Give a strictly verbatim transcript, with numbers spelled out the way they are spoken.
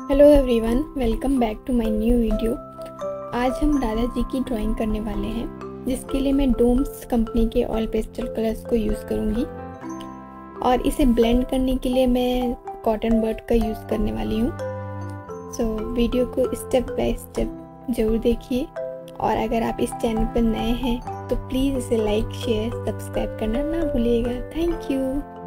Hello everyone, welcome back to my new video. आज हम राधा जी की ड्राइंग करने वाले हैं, जिसके लिए मैं डोम्स कंपनी के ऑयल पेस्टल कलर्स को यूज़ करूँगी और इसे ब्लेंड करने के लिए मैं कॉटन बड का यूज़ करने वाली हूँ। सो so, वीडियो को स्टेप बाय स्टेप ज़रूर देखिए और अगर आप इस चैनल पर नए हैं तो प्लीज़ इसे लाइक शेयर सब्सक्राइब करना ना भूलिएगा। Thank you.